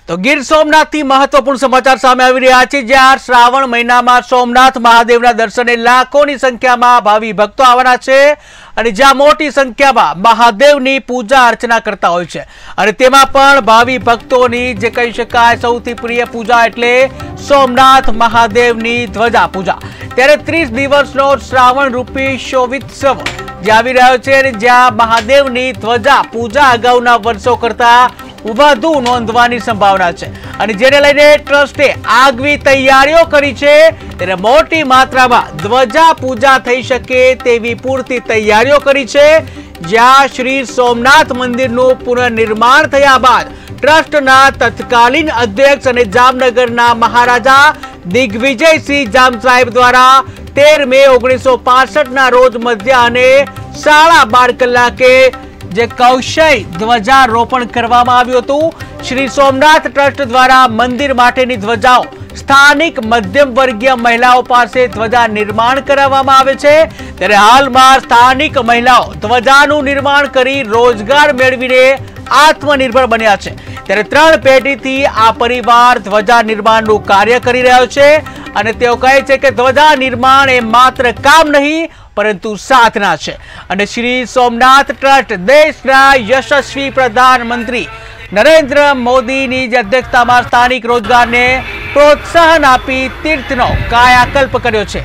તો ગીર સોમનાથથી મહત્વપૂર્ણ સમાચાર સામે આવી રહ્યા છે, જ્યાં શ્રાવણ મહિનામાં સોમનાથ મહાદેવના દર્શને લાખોની સંખ્યામાં ભાવિ ભક્તો આવવાના છે અને જ્યાં મોટી સંખ્યામાં મહાદેવની પૂજા અર્ચના કરતા હોય છે અને તેમાં પણ ભાવિ ભક્તોની જે કહી શકાય સૌથી પ્રિય પૂજા એટલે સોમનાથ મહાદેવની ધ્વજા પૂજા। ત્યારે 30 દિવસનો શ્રાવણ રૂપી શોભોત્સવ જે આવી રહ્યો છે અને જ્યાં મહાદેવની ધ્વજા પૂજા અગાઉના વર્ષો કરતા વધુ નોંધવાની સંભાવના છે અને જેને લઈને ટ્રસ્ટે આગવી તૈયારીઓ કરી છે। ત્યારે મોટી માત્રામાં ધ્વજા પૂજા થઈ શકે તેવી પૂરતી તૈયારીઓ કરી છે। જ્યાં શ્રી સોમનાથ મંદિરનું પુનર્નિર્માણ થયા બાદ ટ્રસ્ટના તત્કાલીન અધ્યક્ષ અને જામનગરના મહારાજા દિગ્વિજયસિંહ જામ સાહેબ દ્વારા 13 મે 1965 રોજ મધ્યાહને 12:30 કલાકે જે કૌશય ધ્વજારોપણ કરવામાં આવ્યું હતું। શ્રી સોમનાથ ટ્રસ્ટ દ્વારા મંદિર માટેની ધ્વજાઓ સ્થાનિક મધ્યમ વર્ગીય મહિલાઓ પાસે ધ્વજા નિર્માણ કરાવવામાં આવે છે। ત્યારે હાલમાં સ્થાનિક મહિલાઓ ધ્વજાનું નિર્માણ કરી રોજગાર મેળવીને આત્મનિર્ભર બન્યા છે। ત્યારે 3 પેઢીથી આ પરિવાર ધ્વજા નિર્માણનું કાર્ય કરી રહ્યો છે અને તેઓ કહે છે કે ધ્વજા નિર્માણ એ માત્ર કામ નહીં પરંતુ સાધના છે અને શ્રી સોમનાથ ટ્રસ્ટ દેશના યશસ્વી પ્રધાનમંત્રી નરેન્દ્ર મોદીની અધ્યક્ષતામાં સ્થાનિક રોજગારને પ્રોત્સાહન આપી તીર્થનો કાયાકલ્પ કર્યો છે।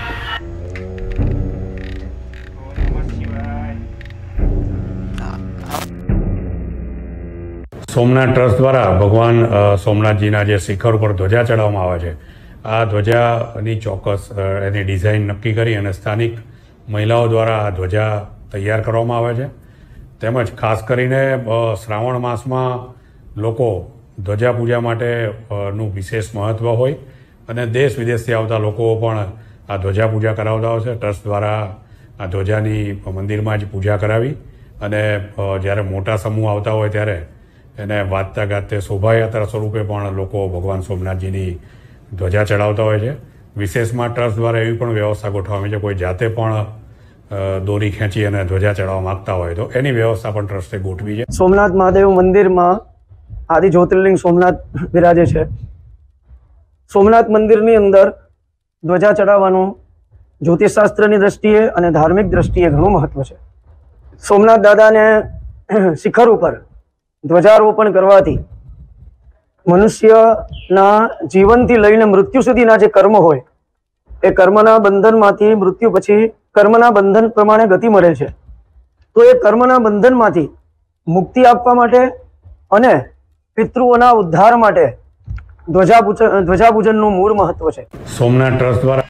સોમનાથ ટ્રસ્ટ દ્વારા ભગવાન સોમનાથજીના જે શિખર ઉપર ધ્વજા ચડાવવામાં આવે છે, આ ધ્વજાની ચોક્કસ એની ડિઝાઇન નક્કી કરી અને સ્થાનિક મહિલાઓ દ્વારા આ ધ્વજા તૈયાર કરવામાં આવે છે। તેમજ ખાસ કરીને શ્રાવણ માસમાં લોકો ધ્વજા પૂજા માટેનું વિશેષ મહત્ત્વ હોય અને દેશ વિદેશથી આવતા લોકો પણ આ ધ્વજા પૂજા કરાવતા હોય છે। ટ્રસ્ટ દ્વારા આ ધ્વજાની મંદિરમાં જ પૂજા કરાવી અને જ્યારે મોટા સમૂહ આવતા હોય ત્યારે એને વાજતા ગાજતે શોભાયાત્રા સ્વરૂપે પણ લોકો ભગવાન સોમનાથજીની ધ્વજા ચડાવતા હોય છે। વિશેષમાં ટ્રસ્ટ દ્વારા એવી પણ વ્યવસ્થા ગોઠવવામાં છે, કોઈ જાતે પણ દોરી ખેંચી અને ધ્વજા ચડાવવા માંગતા હોય તો એની વ્યવસ્થા પણ ટ્રસ્ટે ગોઠવી છે। સોમનાથ મહાદેવ મંદિરમાં આદિ જ્યોતિર્લિંગ સોમનાથ બિરાજે છે। સોમનાથ મંદિરની અંદર ધ્વજા ચડાવવાનું જ્યોતિષશાસ્ત્રની દ્રષ્ટિએ અને ધાર્મિક દ્રષ્ટિએ ઘણું મહત્વ છે। સોમનાથ દાદાને શિખર ઉપર ધ્વજારોપણ કરવાથી મનુષ્યના જીવનથી લઈને મૃત્યુ સુધીના જે કર્મ હોય એ કર્મના બંધનમાંથી મૃત્યુ પછી કર્મના બંધન પ્રમાણે ગતિ મળે છે। તો એ કર્મના બંધનમાંથી મુક્તિ આપવા માટે અને પિતૃઓના ઉદ્ધાર માટે ધ્વજા પૂજનનું મૂળ મહત્વ છે। સોમનાથ ટ્રસ્ટ દ્વારા